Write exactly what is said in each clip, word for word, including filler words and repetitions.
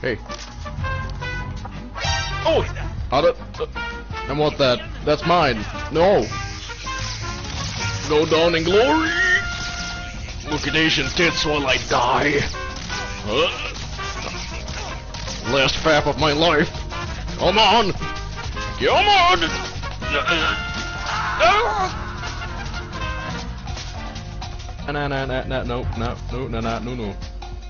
Hey. Oh! How the... Uh, I want that. That's mine. No! Go down in glory! Look at Asian tits while I die. Huh? Last fap of my life. Come on! Come on! Na na na na no no no no no no no.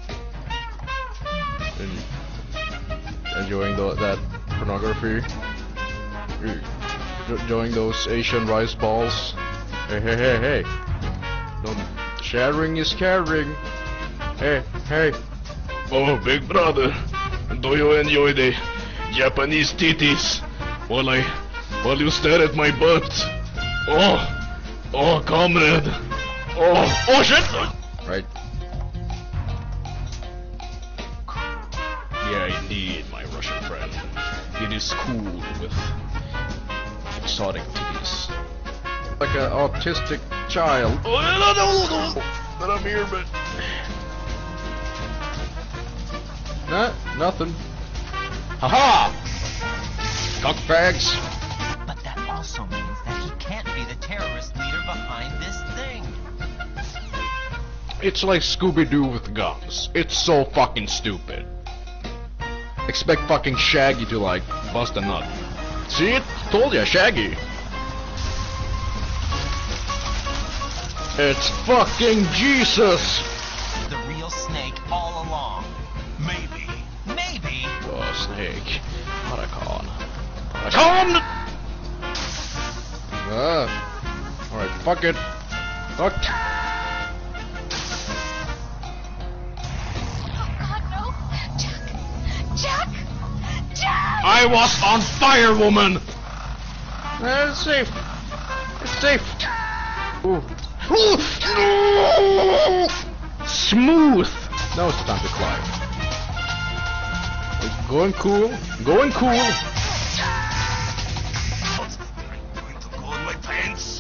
Enjoying the, that pornography. Enjoying those Asian rice balls. Hey hey hey hey. No, sharing is caring. Hey hey. Oh, big brother, do you enjoy the Japanese titties while I while you stare at my butt? Oh, oh, comrade. Oh, oh shit! Right. Yeah, indeed, my Russian friend. It is cool with exotic titties. Like an autistic child. Oh, no, no, no, no. But I'm here, but... Nah, nothing. Haha! Cockbags! But that also means that he can't be the terrorist leader behind this thing. It's like Scooby-Doo with guns. It's so fucking stupid. Expect fucking Shaggy to like bust a nut. See it? Told ya, Shaggy. It's fucking Jesus. The real Snake all along. Maybe. Maybe. Oh, Snake. Otacon. Otacon! Ah. Alright, fuck it. Fuck. I was on fire, woman! Uh, it's safe. It's safe. Ooh. Ooh. No! Smooth! Now it's time to climb. We're going cool. Going cool. I'm going to go in my pants.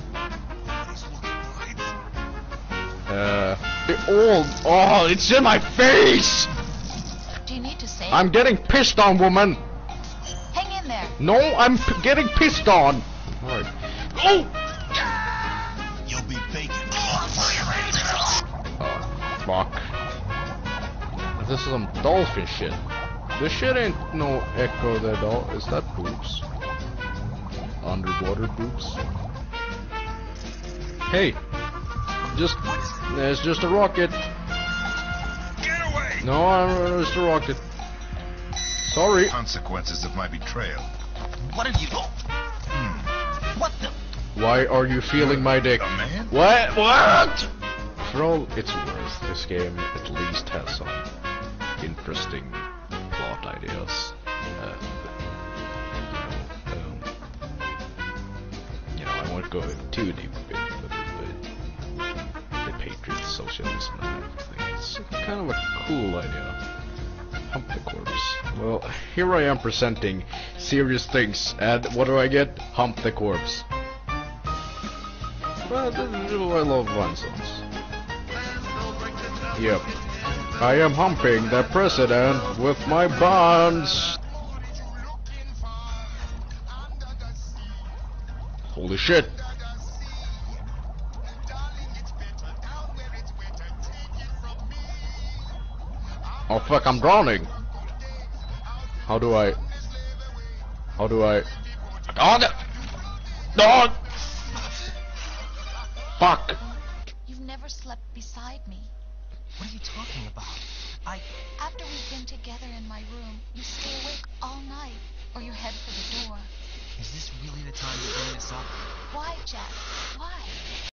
Uh, it all. Oh, it's in my face! Do you need to say? I'm getting pissed on, woman! Hang in there. No, I'm p getting pissed on! Alright. Oh! You'll be bacon. Oh, fuck. This is some dolphin shit. This shit ain't no Echo the doll. Is that boobs? Underwater boobs? Hey! Just... It's just a rocket. Get away! No, I'm just a rocket. Sorry. Consequences of my betrayal. What have you... Oh. Hmm. What the... Why are you feeling my dick? A man? What? What? For all it's worth, this game at least has some interesting plot ideas. Uh, you know, um, you know, I won't go too deep with it, but the Patriot socialism and everything. It's kind of a cool idea. Hump the corpse. Well, here I am presenting serious things, and what do I get? Hump the corpse. Well, this is why I love Vincents. Yep. I am humping the president with my buns. Holy shit. Oh fuck, I'm drowning. How do I... How do I... Dog! Dog! Fuck! You've never slept beside me. What are you talking about? I... After we've been together in my room, you stay awake all night, or you head for the door. Is this really the time to bring this up? Why, Jack? Why?